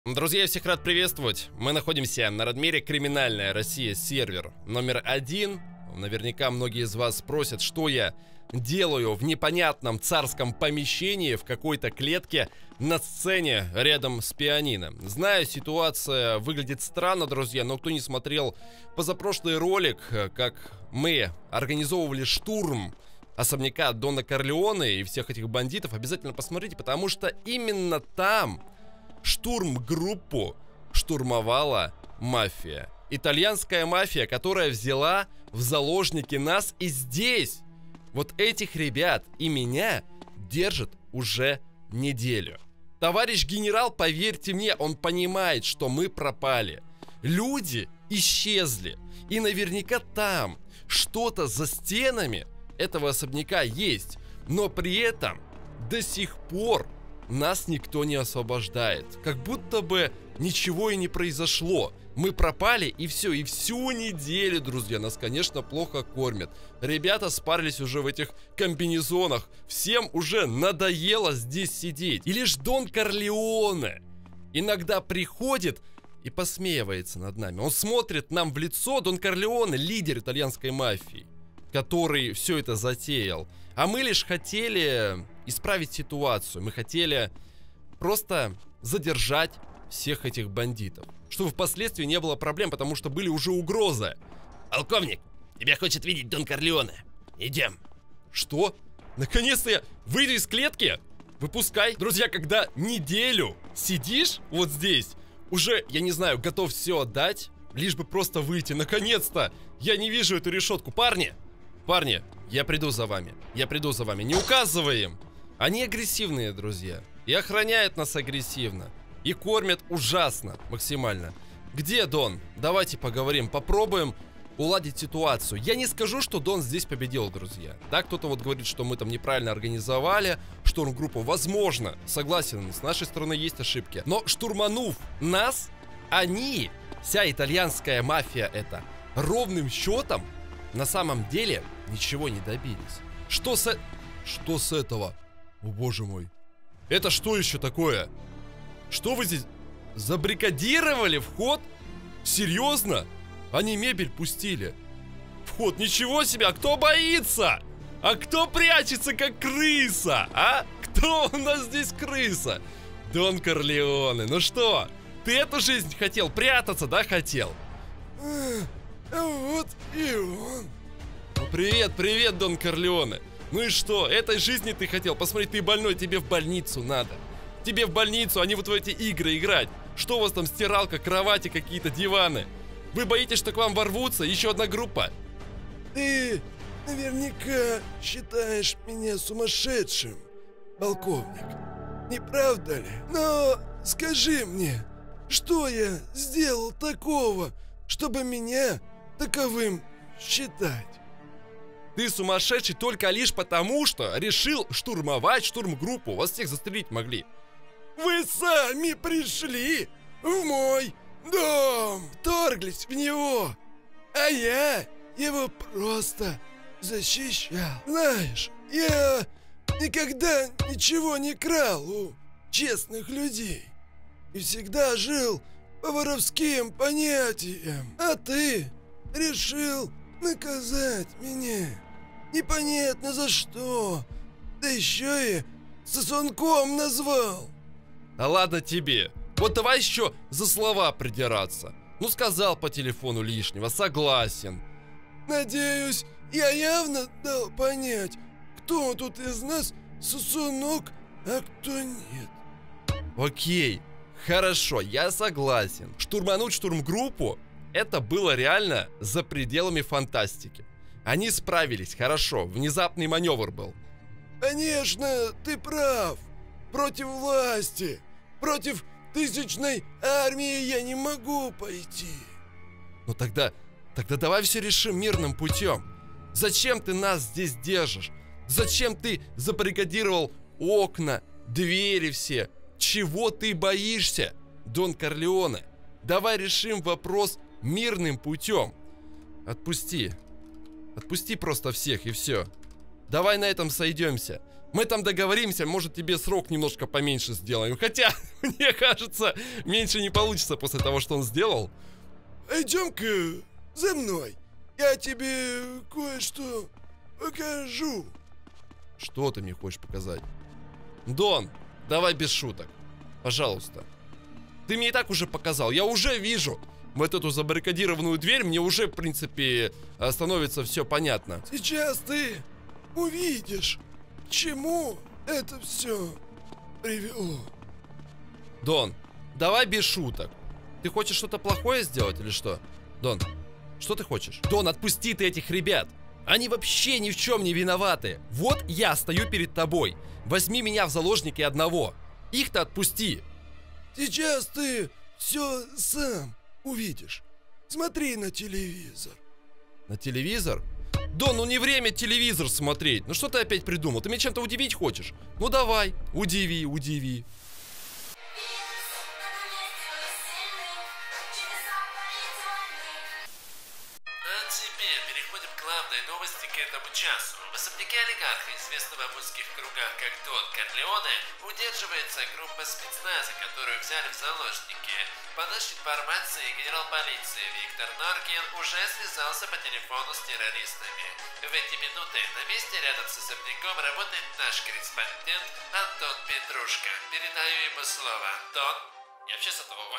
Друзья, я всех рад приветствовать. Мы находимся на Радмире Криминальная Россия, сервер номер 1. Наверняка многие из вас спросят, что я делаю в непонятном царском помещении в какой-то клетке на сцене рядом с пианино. Знаю, ситуация выглядит странно, друзья, но кто не смотрел позапрошлый ролик, как мы организовывали штурм особняка Дона Корлеоне и всех этих бандитов, обязательно посмотрите, потому что именно там штурм-группу штурмовала мафия. Итальянская мафия, которая взяла в заложники нас, и здесь вот этих ребят и меня держат уже неделю. Товарищ генерал, поверьте мне, он понимает, что мы пропали. Люди исчезли. И наверняка там что-то за стенами этого особняка есть. Но при этом до сих пор нас никто не освобождает. Как будто бы ничего и не произошло. Мы пропали, и все. И всю неделю, друзья, нас, конечно, плохо кормят. Ребята спарились уже в этих комбинезонах. Всем уже надоело здесь сидеть. И лишь Дон Корлеоне иногда приходит и посмеивается над нами. Он смотрит нам в лицо. Дон Корлеоне — лидер итальянской мафии, который все это затеял. А мы лишь хотели исправить ситуацию. Мы хотели просто задержать всех этих бандитов, чтобы впоследствии не было проблем, потому что были уже угрозы. Полковник, тебя хочет видеть Дон Корлеоне. Идем. Что? Наконец-то я выйду из клетки? Выпускай. Друзья, когда неделю сидишь вот здесь, уже, я не знаю, готов все отдать, лишь бы просто выйти. Наконец-то я не вижу эту решетку. Парни, я приду за вами. Я приду за вами. Не указывай им. Они агрессивные, друзья. И охраняют нас агрессивно. И кормят ужасно, максимально. Где Дон? Давайте поговорим. Попробуем уладить ситуацию. Я не скажу, что Дон здесь победил, друзья. Да, кто-то вот говорит, что мы там неправильно организовали штурм-группу. Возможно, согласен, с нашей стороны есть ошибки. Но штурманув нас, они, вся итальянская мафия эта, ровным счетом на самом деле ничего не добились. Что с этого? О, боже мой. Это что еще такое? Что вы здесь забаррикадировали вход? Серьезно? Они мебель пустили. Вход, ничего себе, а кто боится? А кто прячется как крыса? А? Кто у нас здесь крыса? Дон Корлеоне, ну что? Ты эту жизнь хотел, прятаться, да, хотел? Вот и он. Привет, Дон Корлеоне. Ну и что, этой жизни ты хотел? Посмотри, ты больной, тебе в больницу надо. Тебе в больницу, а не вот в эти игры играть. Что у вас там, стиралка, кровати какие-то, диваны? Вы боитесь, что к вам ворвутся? Еще одна группа. Ты наверняка считаешь меня сумасшедшим, полковник. Не правда ли? Но скажи мне, что я сделал такого, чтобы меня таковым считать? Ты сумасшедший только лишь потому, что решил штурмовать штурмгруппу. Вас всех застрелить могли. Вы сами пришли в мой дом, вторглись в него, а я его просто защищал. Знаешь, я никогда ничего не крал у честных людей и всегда жил по воровским понятиям. А ты решил наказать меня непонятно за что, да еще и сосунком назвал. Да ладно тебе. Вот давай еще за слова придираться. Ну, сказал по телефону лишнего, согласен. Надеюсь, я явно дал понять, кто тут из нас сосунок, а кто нет. Окей, хорошо, я согласен. Штурмануть штурмгруппу — это было реально за пределами фантастики. Они справились, хорошо, внезапный маневр был. Конечно, ты прав. Против власти, против тысячной армии я не могу пойти. Ну тогда давай все решим мирным путем. Зачем ты нас здесь держишь? Зачем ты забаррикадировал окна, двери все? Чего ты боишься, Дон Корлеоне? Давай решим вопрос мирным путем. Отпусти просто всех и все. Давай на этом сойдемся. Мы там договоримся, может тебе срок немножко поменьше сделаем. Хотя, мне кажется, меньше не получится после того, что он сделал. Идем-ка за мной. Я тебе кое-что покажу. Что ты мне хочешь показать? Дон, давай без шуток. Пожалуйста. Ты мне и так уже показал. Я уже вижу вот эту забаррикадированную дверь. Мне уже, в принципе, становится все понятно. Сейчас ты увидишь, к чему это все привело. Дон, давай без шуток. Ты хочешь что-то плохое сделать или что? Дон, что ты хочешь? Дон, отпусти ты этих ребят. Они вообще ни в чем не виноваты. Вот я стою перед тобой. Возьми меня в заложники одного. Их-то отпусти. Сейчас ты все сам увидишь. Смотри на телевизор. На телевизор? Дон, ну не время телевизор смотреть. Ну что ты опять придумал? Ты меня чем-то удивить хочешь? Ну давай, удиви, удиви. Главной новости к этому часу. В особняке олигарха, известного в узких кругах как Дон Корлеоне, удерживается группа спецназа, которую взяли в заложники. По нашей информации, генерал полиции Виктор Норкин уже связался по телефону с террористами. В эти минуты на месте рядом с особняком работает наш корреспондент Антон Петрушка. Передаю ему слово. Антон? Я вообще с этого...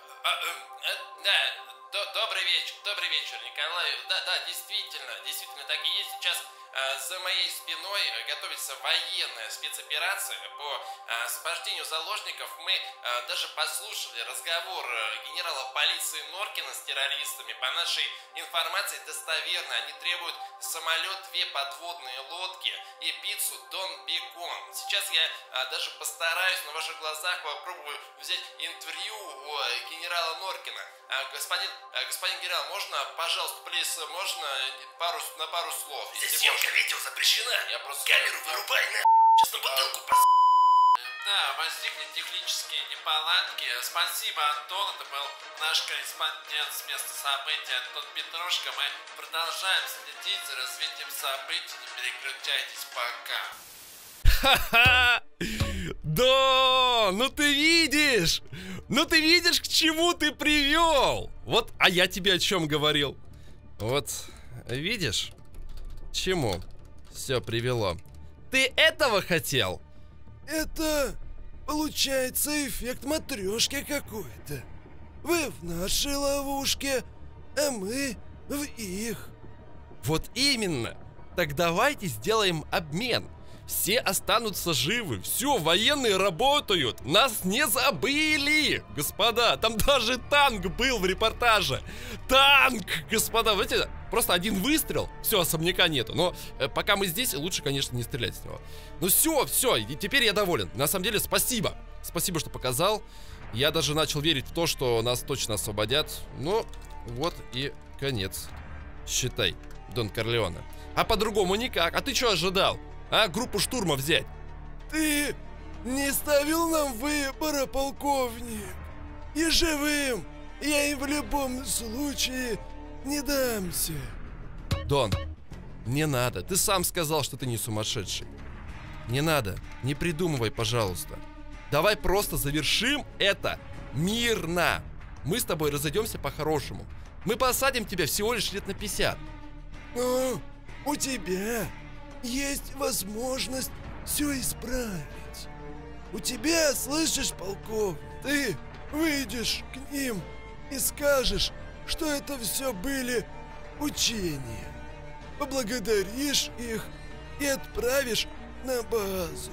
Добрый вечер, Николай. Да, действительно так и есть. Сейчас за моей спиной готовится военная спецоперация по освобождению заложников. Мы даже послушали разговор генерала полиции Норкина с террористами. По нашей информации достоверно, они требуют самолет, 2 подводные лодки и пиццу Дон Бекон. Сейчас я даже постараюсь на ваших глазах попробую взять интервью у генерала Норкина. Господин генерал, можно, пожалуйста, плиз, можно на пару слов? Здесь съемка видео запрещена. Я просто... Камеру вырубай, сейчас на бутылку Да, возникли технические неполадки. Спасибо, Антон, это был наш корреспондент с места событий Антон Петрушка. Мы продолжаем следить за развитием событий. Не переключайтесь пока. Ха-ха! Да, ну ты видишь! Ну ты видишь, к чему ты привел! Вот, а я тебе о чем говорил? Вот, видишь, к чему все привело? Ты этого хотел? Это получается эффект матрешки какой-то. Вы в нашей ловушке, а мы в их. Вот именно. Так давайте сделаем обмен. Все останутся живы. Все, военные работают. Нас не забыли, господа. Там даже танк был в репортаже. Танк, господа. Знаете, просто один выстрел. Все, особняка нету. Но пока мы здесь, лучше, конечно, не стрелять с него. Ну все, и теперь я доволен. На самом деле, спасибо. Спасибо, что показал. Я даже начал верить в то, что нас точно освободят. Ну, вот и конец. Считай, Дон Корлеоне. А по-другому никак. А ты что ожидал? А, группу штурма взять? Ты не ставил нам выбора, полковник. И живым я им в любом случае не дамся. Дон, не надо. Ты сам сказал, что ты не сумасшедший. Не надо. Не придумывай, пожалуйста. Давай просто завершим это мирно. Мы с тобой разойдемся по-хорошему. Мы посадим тебя всего лишь лет на 50. Но у тебя есть возможность все исправить. У тебя, слышишь, полковник, ты выйдешь к ним и скажешь, что это все были учения. Поблагодаришь их и отправишь на базу.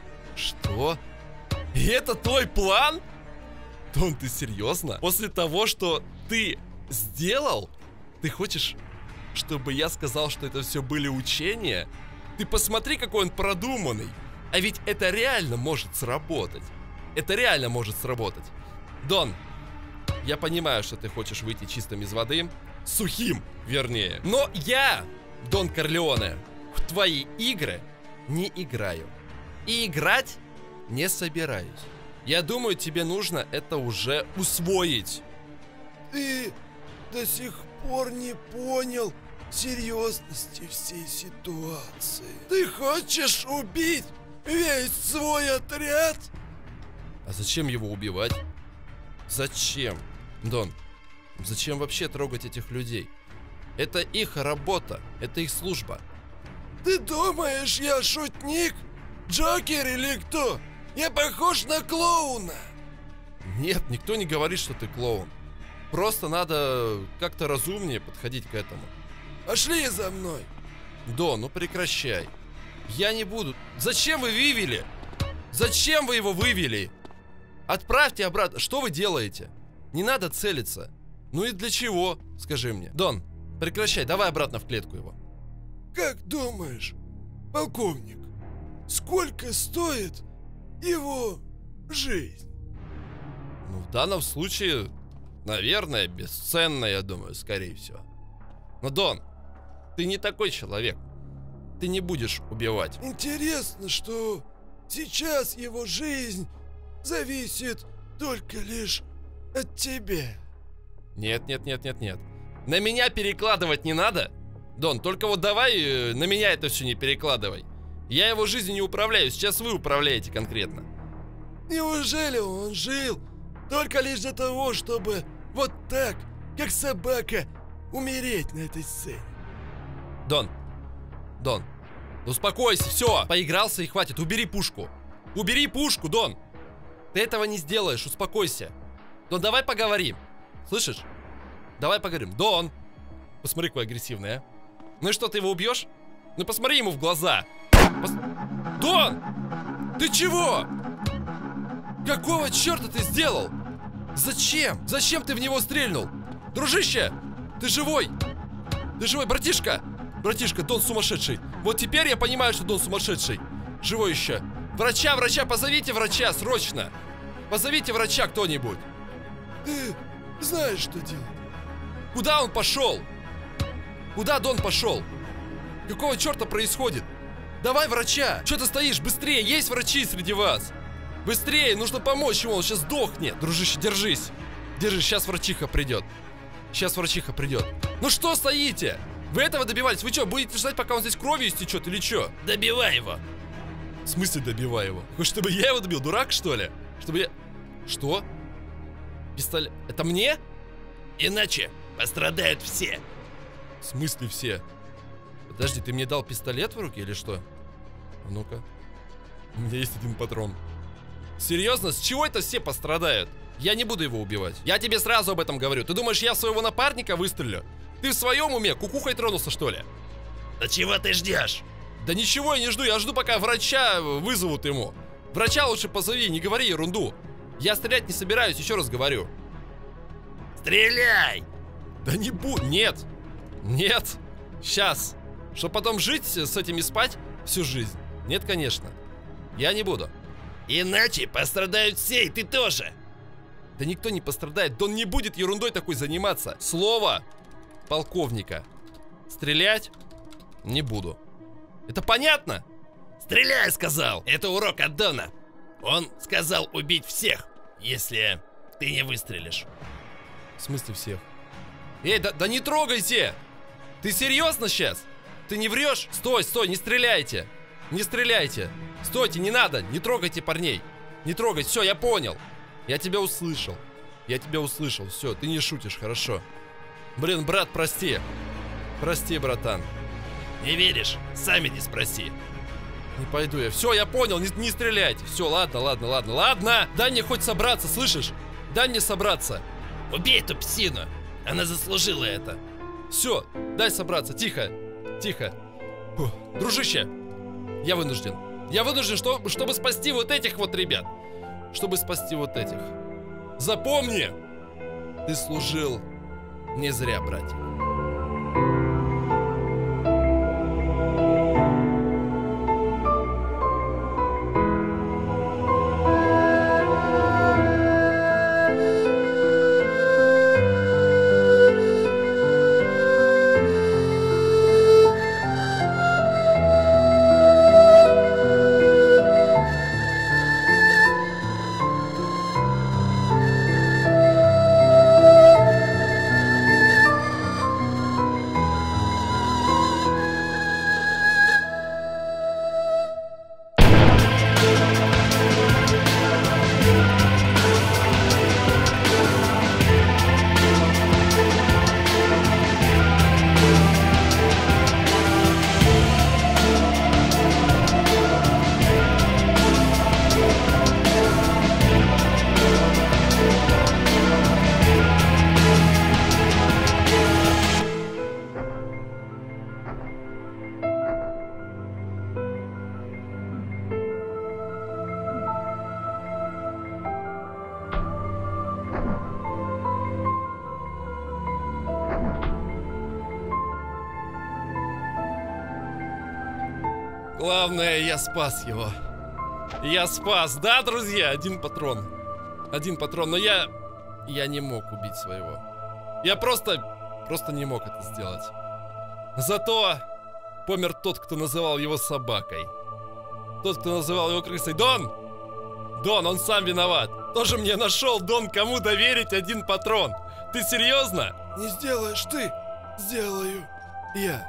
Что? И это твой план? Дон, ты серьезно? После того, что ты сделал, ты хочешь, чтобы я сказал, что это все были учения? Ты посмотри, какой он продуманный. А ведь это реально может сработать. Это реально может сработать. Дон, я понимаю, что ты хочешь выйти чистым из воды. Сухим, вернее. Но я, Дон Корлеоне, в твои игры не играю. И играть не собираюсь. Я думаю, тебе нужно это уже усвоить. Ты до сих пор не понял, серьезности всей ситуации. Ты хочешь убить весь свой отряд? А зачем его убивать? Зачем? Дон, зачем вообще трогать этих людей? Это их работа, это их служба. Ты думаешь, я шутник? Джокер или кто? Я похож на клоуна. Нет, никто не говорит, что ты клоун. Просто надо как-то разумнее подходить к этому. Пошли за мной. Дон, ну прекращай. Я не буду. Зачем вы вывели? Зачем вы его вывели? Отправьте обратно. Что вы делаете? Не надо целиться. Ну и для чего? Скажи мне. Дон, прекращай. Давай обратно в клетку его. Как думаешь, полковник, сколько стоит его жизнь? Ну, в данном случае, наверное, бесценно, я думаю, скорее всего. Но, Дон, ты не такой человек. Ты не будешь убивать. Интересно, что сейчас его жизнь зависит только лишь от тебя. Нет, нет, нет, нет, нет. На меня перекладывать не надо. Дон, только вот давай на меня это все не перекладывай. Я его жизнью не управляю, сейчас вы управляете конкретно. Неужели он жил только лишь для того, чтобы вот так, как собака, умереть на этой сцене? Дон, успокойся, все, поигрался и хватит, убери пушку. Убери пушку, Дон. Ты этого не сделаешь, успокойся. Дон, давай поговорим. Слышишь? Давай поговорим. Дон, посмотри, какой агрессивный, а. Ну и что, ты его убьешь? Ну посмотри ему в глаза. Дон! Ты чего? Какого черта ты сделал? Зачем? Зачем ты в него стрельнул? Дружище, ты живой? Ты живой, братишка? Братишка, Дон сумасшедший. Вот теперь я понимаю, что Дон сумасшедший. Живой еще. Врача, позовите врача, срочно. Позовите врача кто-нибудь. Ты знаешь, что делать. Куда он пошел? Куда Дон пошел? Какого черта происходит? Давай врача. Что ты стоишь? Быстрее, есть врачи среди вас. Быстрее, нужно помочь ему, он сейчас сдохнет. Дружище, держись. Держись, сейчас врачиха придет. Сейчас врачиха придет. Ну что стоите? Вы этого добивались? Вы что, будете ждать, пока он здесь кровью истечет или что? Добивай его. В смысле добивай его? Хочешь, чтобы я его добил? Дурак, что ли? Чтобы я... Что? Пистолет... Это мне? Иначе пострадают все. В смысле все? Подожди, ты мне дал пистолет в руки или что? А ну-ка. У меня есть один патрон. Серьезно? С чего это все пострадают? Я не буду его убивать. Я тебе сразу об этом говорю. Ты думаешь, я своего напарника выстрелю? Ты в своем уме? Кукухой тронулся, что ли? Да чего ты ждешь? Да ничего я не жду. Я жду, пока врача вызовут ему. Врача лучше позови, не говори ерунду. Я стрелять не собираюсь, еще раз говорю. Стреляй! Да не буду. Нет. Нет. Сейчас. Чтоб потом жить с этим и спать всю жизнь. Нет, конечно. Я не буду. Иначе пострадают все, и ты тоже. Да никто не пострадает. Дон не будет ерундой такой заниматься. Слово полковника. Стрелять не буду. Это понятно? Стреляй, сказал. Это урок от Дона. Он сказал убить всех, если ты не выстрелишь. В смысле всех? Эй, да не трогайте! Ты серьезно сейчас? Ты не врешь? Стой, стой, не стреляйте! Не стреляйте! Стойте, не надо! Не трогайте парней! Не трогайте, все, я понял! Я тебя услышал. Я тебя услышал, все, ты не шутишь, хорошо. Блин, брат, прости. Прости, братан. Не веришь? Сами не спроси. Не пойду я. Все, я понял, не стреляйте. Все, ладно. Дай мне хоть собраться, слышишь? Дай мне собраться. Убей эту псину. Она заслужила это. Все, дай собраться, тихо. Фух. Дружище, я вынужден, чтобы спасти вот этих вот ребят. Чтобы спасти вот этих. Запомни, ты служил не зря, братик. Главное, я спас его. Я спас, да, друзья? Один патрон. Один патрон, но я не мог убить своего. Я просто не мог это сделать. Зато помер тот, кто называл его собакой. Тот, кто называл его крысой. Дон! Дон, он сам виноват. Тоже мне нашел, Дон, кому доверить один патрон. Ты серьезно? Не сделаешь ты, сделаю я.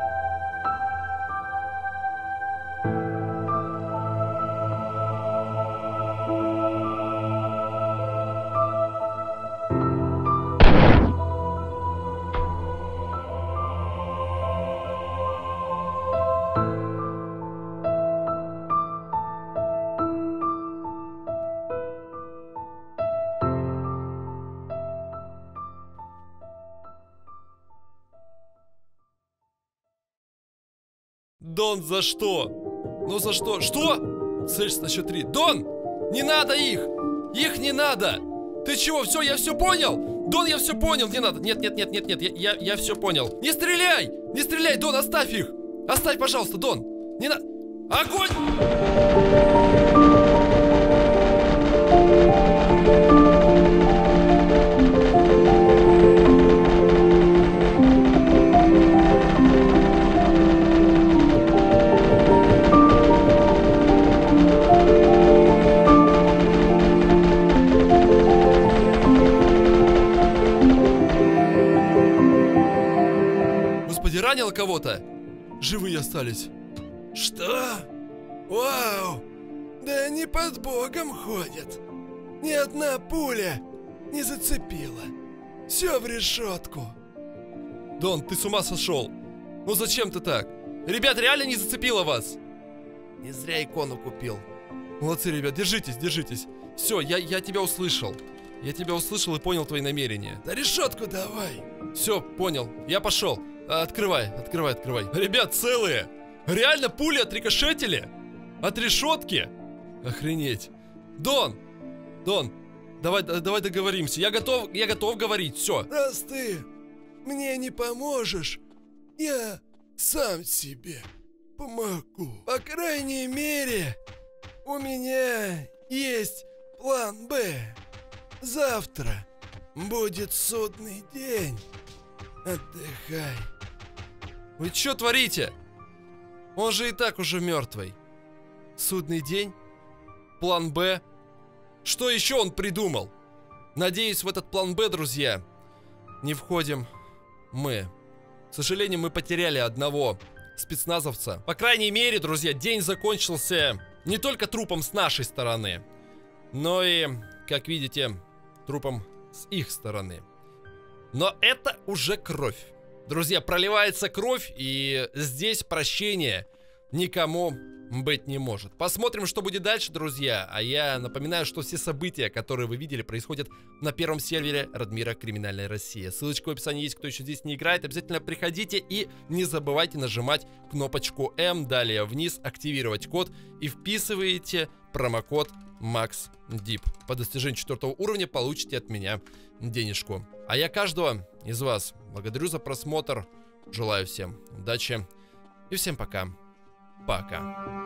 Дон, за что? Ну за что? Что? Слышь, на счет 3. Дон! Не надо их! Их не надо! Ты чего? Все, я все понял! Дон, я все понял! Не надо! Нет, я все понял! Не стреляй! Не стреляй, Дон, оставь их! Оставь, пожалуйста, Дон! Не надо! Огонь! Ранил кого-то? Живые остались. Что? Вау! Да они под Богом ходят. Ни одна пуля не зацепила. Все в решетку. Дон, ты с ума сошел? Ну зачем ты так? Ребят, реально не зацепило вас? Не зря икону купил. Молодцы, ребят, держитесь, держитесь. Все, я тебя услышал. Я тебя услышал и понял твои намерения. Да решетку давай. Все, понял. Я пошел. Открывай. Ребят, целые. Реально пули отрикошетили? От решетки? Охренеть. Дон, давай договоримся. Я готов говорить, все. Раз ты мне не поможешь, я сам себе помогу. По крайней мере, у меня есть план Б. Завтра будет судный день. Отдыхай. Вы что творите? Он же и так уже мертвый. Судный день? План Б? Что еще он придумал? Надеюсь, в этот план Б, друзья, не входим мы. К сожалению, мы потеряли одного спецназовца. По крайней мере, друзья, день закончился не только трупом с нашей стороны, но и, как видите, трупом с их стороны. Но это уже кровь. Друзья, проливается кровь, и здесь прощения никому быть не может. Посмотрим, что будет дальше, друзья. А я напоминаю, что все события, которые вы видели, происходят на первом сервере Радмира Криминальная Россия. Ссылочка в описании есть, кто еще здесь не играет. Обязательно приходите и не забывайте нажимать кнопочку М, далее вниз, активировать код и вписываете промокод MAXDEEP. По достижению 4 уровня получите от меня денежку. А я каждого из вас благодарю за просмотр. Желаю всем удачи и всем пока. Пока.